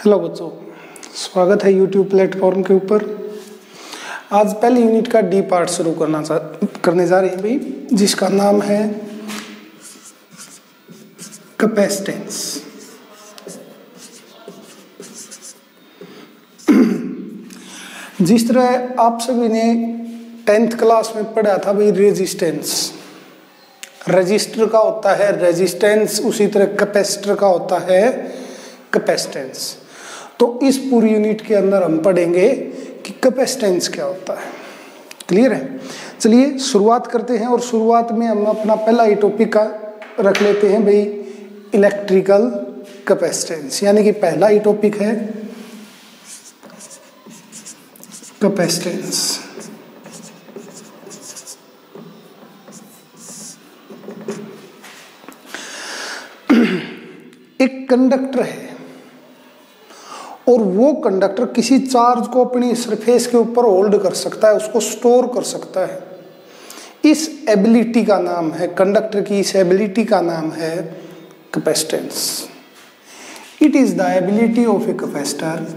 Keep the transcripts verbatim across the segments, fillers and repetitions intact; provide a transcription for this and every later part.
Hello बच्चों, स्वागत है यूट्यूब प्लेटफॉर्म के ऊपर। आज पहले यूनिट का डी पार्ट शुरू करना करने जा रहे हैं भाई, जिसका नाम है कैपेसिटेंस। जिस तरह आप सभी ने टेंथ क्लास में पढ़ा था भाई रेजिस्टेंस, रजिस्टर का होता है रेजिस्टेंस, उसी तरह कैपेसिटर का होता है कैपेसिटेंस। तो इस पूरी यूनिट के अंदर हम पढ़ेंगे कि कैपेसिटेंस क्या होता है। क्लियर है? चलिए शुरुआत करते हैं और शुरुआत में हम अपना पहला ही टॉपिक का रख लेते हैं भाई, इलेक्ट्रिकल कैपेसिटेंस। यानी कि पहला ही टॉपिक है कैपेसिटेंस। एक कंडक्टर है और वो कंडक्टर किसी चार्ज को अपनी सरफेस के ऊपर होल्ड कर सकता है, उसको स्टोर कर सकता है। इस एबिलिटी का नाम है, कंडक्टर की इस एबिलिटी का नाम है capacitance. It is the ability of a capacitor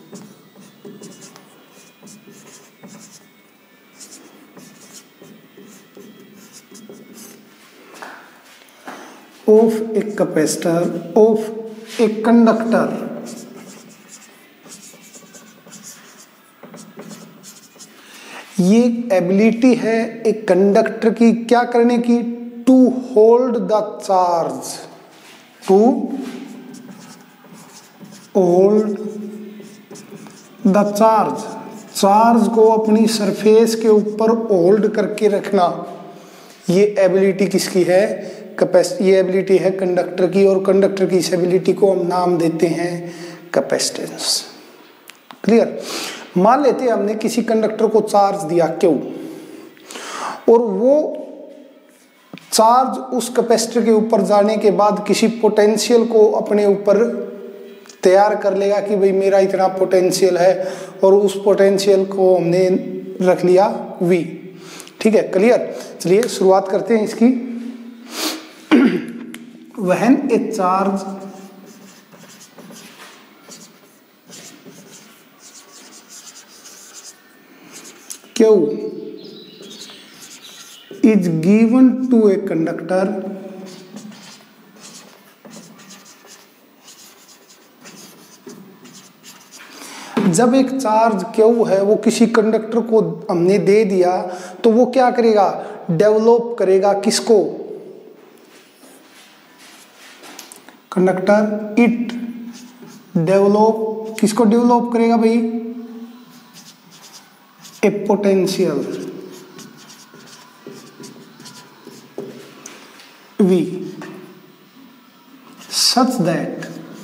of a capacitor of a conductor ये एबिलिटी है एक कंडक्टर की क्या करने की, to hold the charge, to hold the charge, charge को अपनी सरफेस के ऊपर होल्ड करके रखना। ये एबिलिटी किसकी है? ये एबिलिटी है कंडक्टर की, और कंडक्टर की इस एबिलिटी को हम नाम देते हैं कैपेसिटेंस। क्लियर? मान लेते हैं हमने किसी कंडक्टर को चार्ज दिया क्यू, और वो चार्ज उस कैपेसिटर के ऊपर जाने के बाद किसी पोटेंशियल को अपने ऊपर तैयार कर लेगा कि भाई मेरा इतना पोटेंशियल है, और उस पोटेंशियल को हमने रख लिया V। ठीक है? क्लियर? चलिए शुरुआत करते हैं इसकी। When a charge Q is given to a conductor, जब एक चार्ज Q है वो किसी कंडक्टर को हमने दे दिया, तो वो क्या करेगा? डेवलप करेगा किसको? कंडक्टर इट डेवलप किसको डेवलप करेगा भाई? A potential V such that,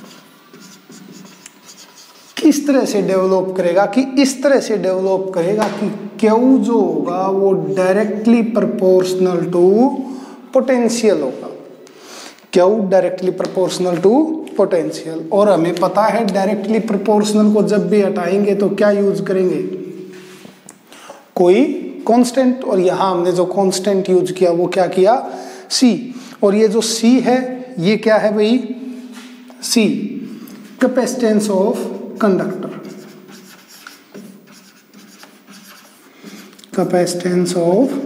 किस तरह से डेवलप करेगा कि इस तरह से डेवलप करेगा कि Q जो होगा वो डायरेक्टली प्रोपोर्शनल टू पोटेंशियल होगा। Q directly proportional to potential. और हमें पता है डायरेक्टली प्रोपोर्शनल को जब भी हटाएंगे तो क्या यूज करेंगे? कोई कांस्टेंट। और यहां हमने जो कांस्टेंट यूज किया वो क्या किया? C। और ये जो C है ये क्या है भाई? C capacitance of conductor, capacitance of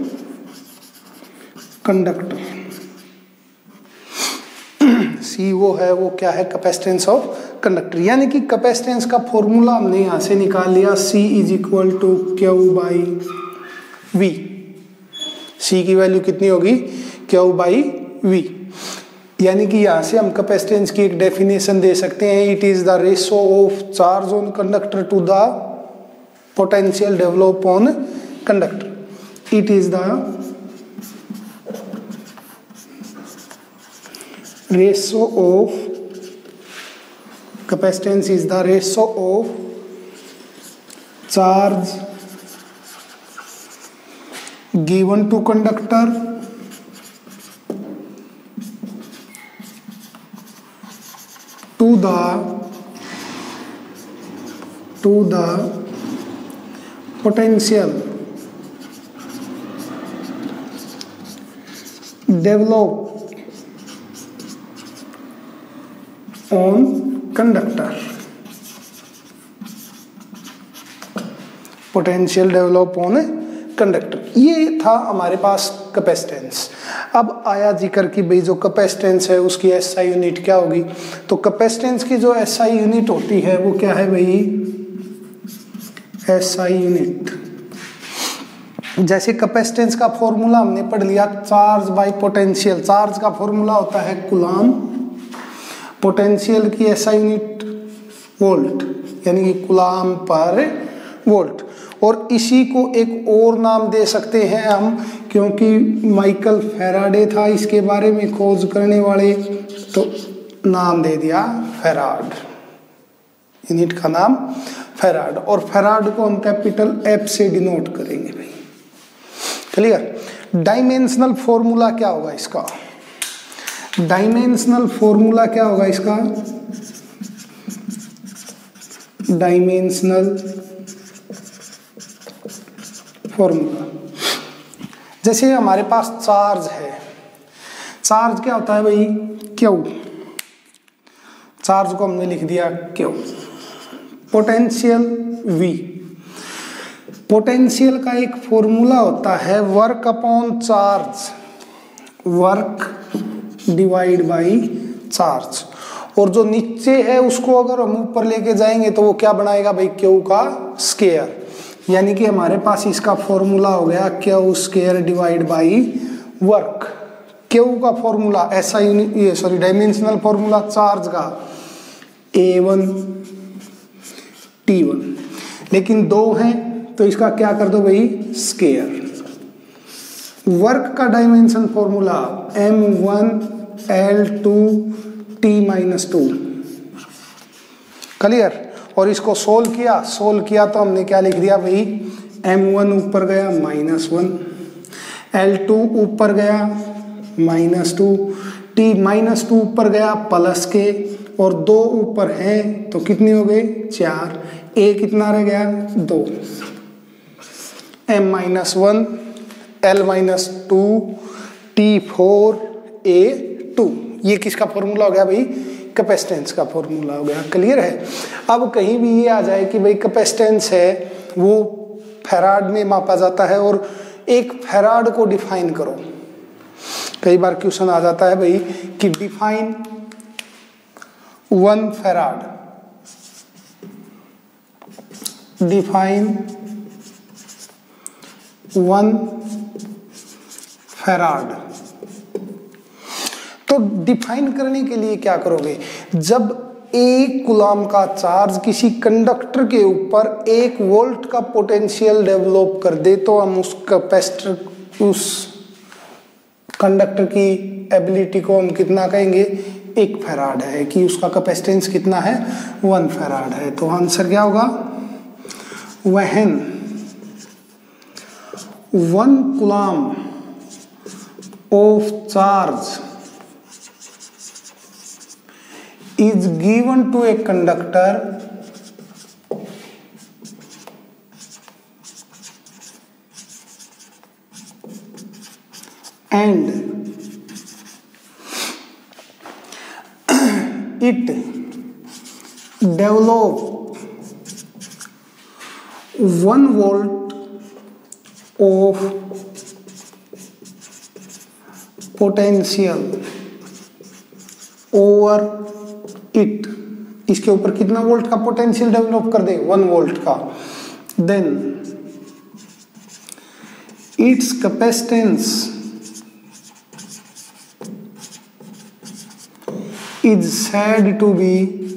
conductor. C वो है, वो क्या है? Capacitance of conductor. यानी कि कैपेसिटेंस का फॉर्मूला हमने यहां से निकाल लिया, C is equal to Q by V. C की वैल्यू कितनी होगी? Q by V. यानी कि यहां से हम कैपेसिटेंस की एक डेफिनेशन दे सकते हैं, it is the ratio of charge on conductor to the potential develop on conductor. It is the ratio of capacitance is the ratio of charge given to conductor to the to the potential develop on conductor। Potential develop on conductor. ये था हमारे पास capacitance. अब आया जिक्र की भाई जो capacitance है उसकी एसआई यूनिट क्या होगी। तो कैपेसिटेंस की जो एसआई यूनिट होती है वो क्या है भाई, एसआई यूनिट। जैसे कैपेसिटेंस का फॉर्मूला हमने पढ़ लिया, चार्ज बाय पोटेंशियल। चार्ज का फॉर्मूला होता है कूलम, पोटेंशियल की एसआई यूनिट वोल्ट, यानी कि कूलम पर वोल्ट। और इसी को एक और नाम दे सकते हैं हम, क्योंकि माइकल फैराडे था इसके बारे में खोज करने वाले, तो नाम दे दिया फैराड। यूनिट का नाम फैराड, और फैराड को हम कैपिटल एफ से डिनोट करेंगे भाई। क्लियर। डायमेंशनल फॉर्मूला क्या होगा इसका, डायमेंशनल फॉर्मूला क्या होगा इसका, डायमेंशनल फॉर्मूला। जैसे हमारे पास चार्ज है, चार्ज क्या होता है भाई, क्यू। चार्ज को हमने लिख दिया क्यू। Potential we. पोटेंशियल का एक फॉर्मूला होता है work upon charge, work divide by charge. और जो नीचे है उसको अगर हम ऊपर लेके जाएंगे तो वो क्या बनाएगा भाई, क्यू का स्क्वायर। यानी कि हमारे पास इसका फॉर्मूला हो गया Q square divide by work. Q का फॉर्मूला ऐसा ये सॉरी डायमेंशनल फॉर्मूला चार्ज का ए वन टी वन, लेकिन दो हैं तो इसका क्या कर दो भाई, स्क्वायर। वर्क का dimension formula M one L two T minus two. Clear. और इसको सोल्व किया, सोल्व किया तो हमने क्या लिख दिया भाई, एम वन ऊपर गया माइनस वन, एल टू ऊपर गया minus two, T minus two ऊपर गया प्लस के, और दो ऊपर है तो कितनी हो गई, चार। ए कितना रह गया, दो। M minus one, L minus two, T four, A two. ये किसका फॉर्मूला हो गया भाई, कैपेसिटेंस का फॉर्मूला हो गया। क्लियर है। अब कहीं भी ये आ जाए कि भाई कैपेसिटेंस है वो फैराड में मापा जाता है, और एक फैराड को डिफाइन करो। कई बार क्वेश्चन आ जाता है भाई कि define one farad, define one farad. तो डिफाइन करने के लिए क्या करोगे, जब एक कूलम का चार्ज किसी कंडक्टर के ऊपर एक वोल्ट का पोटेंशियल डेवलप कर दे तो हम उस कैपेसिटर, उस कंडक्टर की एबिलिटी को हम कितना कहेंगे, एक फैराड है, कि उसका कैपेसिटेंस कितना है, वन फैराड है। तो आंसर क्या होगा, when one coulomb of charge is given to a conductor and it develop one volt of potential over it, इसके ऊपर कितना वोल्ट का पोटेंशियल डेवलप कर दे, वन वोल्ट का, then it's capacitance is said to be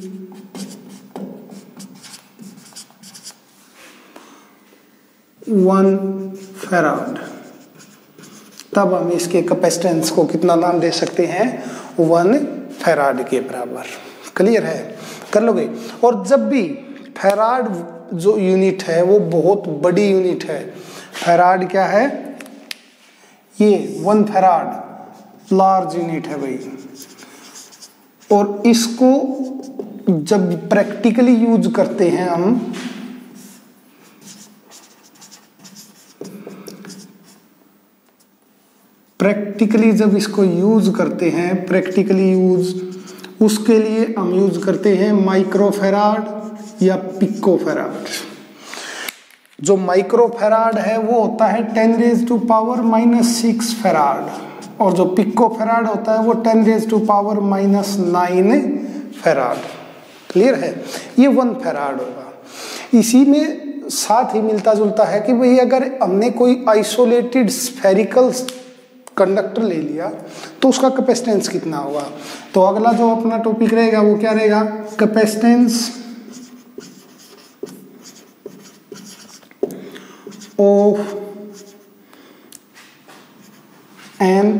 one farad. तब हम इसके कैपेसिटेंस को कितना नाम दे सकते हैं, वन फैराड के बराबर। क्लियर है, कर लोगे। और जब भी फैराड जो यूनिट है वो बहुत बड़ी यूनिट है, फैराड क्या है, ये वन फैराड लार्ज यूनिट है भाई। और इसको जब प्रैक्टिकली यूज करते हैं हम, प्रैक्टिकली जब इसको यूज करते हैं, प्रैक्टिकली यूज, उसके लिए हम यूज करते हैं माइक्रो फैराड या पिको फैराड। जो माइक्रो फेराड है वो होता है ten raise to power minus six farad, और जो पिको फेराड होता है वो ten raise to power minus nine farad. Clear है, ये वन फेराड होगा। इसी में साथ ही मिलता जुलता है कि भाई अगर हमने कोई आइसोलेटेड स्फेरिकल कंडक्टर ले लिया तो उसका कैपेसिटेंस कितना होगा। तो अगला जो अपना टॉपिक रहेगा वो क्या रहेगा, capacitance of an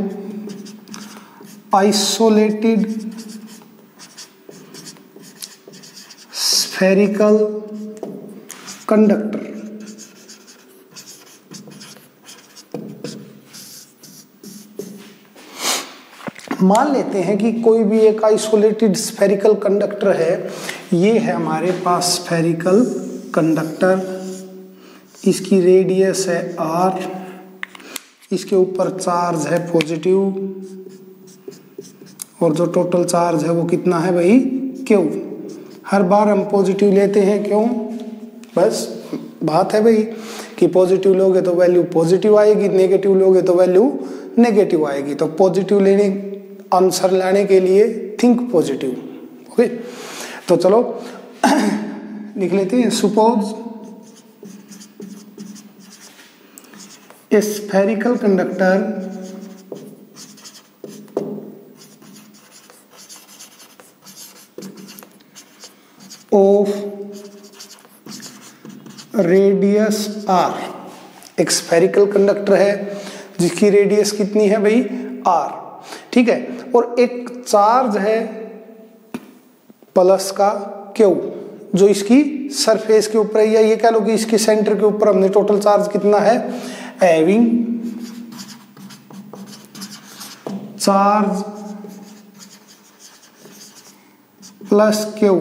isolated spherical conductor. मान लेते हैं कि कोई भी एक आइसोलेटेड स्फेरिकल कंडक्टर है, ये है हमारे पास स्फेरिकल कंडक्टर, इसकी रेडियस है आर, इसके ऊपर चार्ज है पॉजिटिव, और जो टोटल चार्ज है वो कितना है भाई, क्यू। हर बार हम पॉजिटिव लेते हैं, क्यों, बस बात है भाई कि पॉजिटिव लोगे तो वैल्यू पॉजिटिव आएगी, नेगेटिव लोगे तो वैल्यू नेगेटिव आएगी। तो पॉजिटिव लेने आंसर लाने के लिए थिंक पॉजिटिव। ओके, तो चलो लिख लेते हैं। Suppose a spherical conductor of radius R, एक स्फेरिकल कंडक्टर है जिसकी रेडियस कितनी है भाई, आर, ठीक है, और एक चार्ज है प्लस का क्यू जो इसकी सरफेस के ऊपर है, या ये कह लो कि इसके सेंटर के ऊपर हमने टोटल चार्ज कितना है, having charge plus Q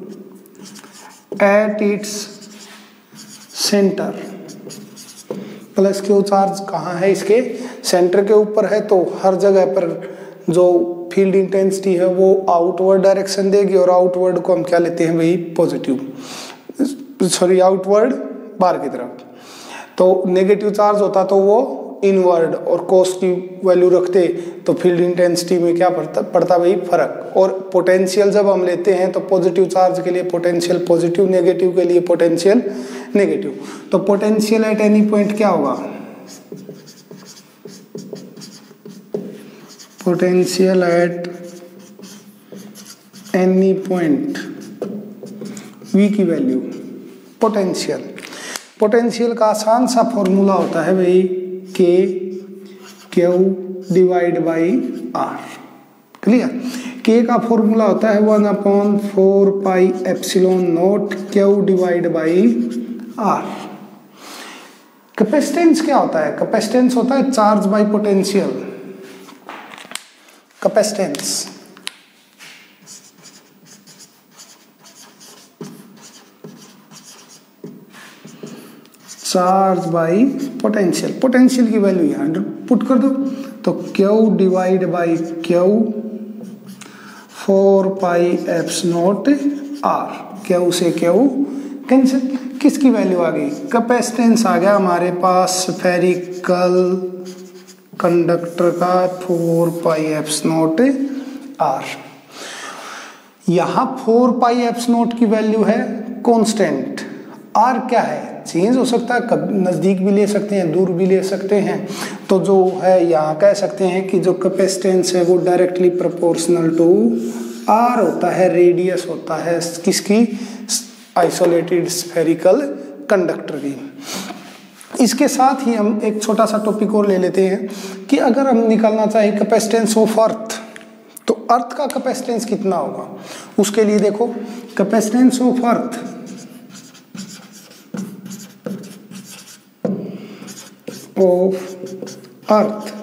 at its centre. Plus Q charge कहाँ है, इसके सेंटर के ऊपर है, तो हर जगह पर जो फील्ड इंटेंसिटी है वो आउटवर्ड डायरेक्शन देगी, और आउटवर्ड को हम क्या लेते हैं भाई, पॉजिटिव, सॉरी आउटवर्ड बाहर की तरफ। तो नेगेटिव चार्ज होता तो वो इनवर्ड, और कोस की वैल्यू रखते तो फील्ड इंटेंसिटी में क्या पड़ता पड़ता भाई, फर्क। और पोटेंशियल जब हम लेते हैं तो पॉजिटिव चार्ज के लिए पोटेंशियल पॉजिटिव, नेगेटिव के लिए पोटेंशियल नेगेटिव। तो पोटेंशियल एट एनी पॉइंट क्या होगा, potential at any point, V की वैल्यू, पोटेंशियल पोटेंशियल का आसान सा फॉर्मूला होता है भाई, K Q divide by R. Clear, K का फॉर्मूला होता है one upon four pi epsilon naught Q divide by R. Capacitance क्या होता है, कैपेसिटेंस होता है charge by potential. Capacitance charge by potential, potential की वैल्यू यहाँ पुट कर दो, तो Q divide by Q four pi eps naught R, Q से क्यू कैंसिल, किसकी वैल्यू आ गई, कैपेसिटेंस आ गया हमारे पास स्फेरिकल कंडक्टर का four pi eps naught R. यहां फोर पाई एप्स नॉट की वैल्यू है कांस्टेंट, आर क्या है, चेंज हो सकता है, कभी नज़दीक भी ले सकते हैं, दूर भी ले सकते हैं। तो जो है यहाँ कह सकते हैं कि जो कैपेसिटेंस है वो डायरेक्टली प्रोपोर्शनल टू आर होता है, रेडियस होता है किसकी, आइसोलेटेड स्फेरिकल कंडक्टर की। इसके साथ ही हम एक छोटा सा टॉपिक और ले लेते हैं कि अगर हम निकालना चाहें कैपेसिटेंस ऑफ अर्थ, तो अर्थ का कैपेसिटेंस कितना होगा। उसके लिए देखो, capacitance of earth of earth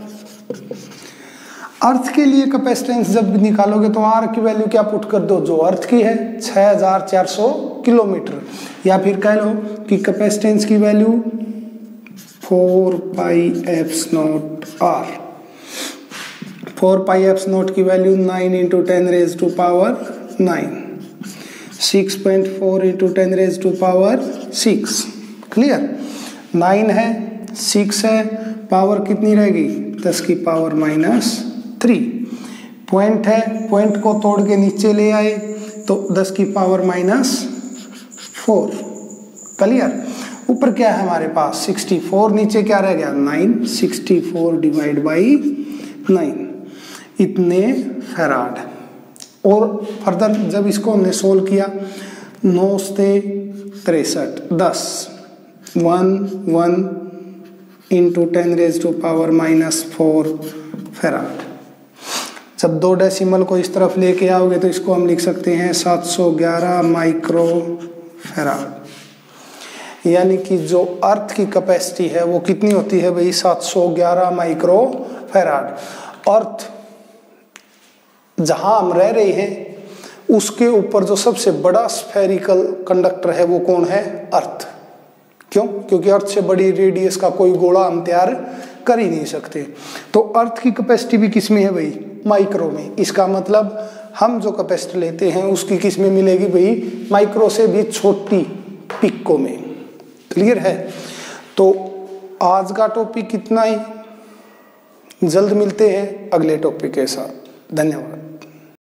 earth के लिए कैपेसिटेंस जब निकालोगे तो आर की वैल्यू क्या पुट कर दो, जो अर्थ की है छह हजार चार सौ किलोमीटर, या फिर कह लो कि कैपेसिटेंस की value four pi eps naught R. Four pi eps naught की value nine into ten raise to power nine, six point four into ten raise to power six. Clear, nine है, six है, power कितनी रहेगी दस की power minus three. Point है, point को तोड़ के नीचे ले आए तो दस की पावर माइनस फोर। क्लियर। ऊपर क्या है हमारे पास सिक्सटी फोर, नीचे क्या रह गया nine, sixty four divide by nine, इतने फैराड। और फर्दर जब इसको हमने सोल्व किया, नौ से तिरसठ, दस, one one into ten raise to power minus four farad. जब दो डेसिमल को इस तरफ लेके आओगे तो इसको हम लिख सकते हैं सात सौ ग्यारह माइक्रो फैराड। यानी कि जो अर्थ की कैपेसिटी है वो कितनी होती है भाई, सात सौ ग्यारह माइक्रो फैराड। अर्थ जहां हम रह रहे हैं उसके ऊपर जो सबसे बड़ा स्फेरिकल कंडक्टर है वो कौन है, अर्थ। क्यों? क्योंकि अर्थ से बड़ी रेडियस का कोई गोला हम तैयार कर ही नहीं सकते। तो अर्थ की कैपेसिटी भी किस में है भाई, माइक्रो में। इसका मतलब हम जो कैपेसिटी लेते हैं उसकी किस में मिलेगी भाई, माइक्रो से भी छोटी पिको में। क्लियर है। तो आज का टॉपिक इतना ही, जल्द मिलते हैं अगले टॉपिक के साथ। धन्यवाद।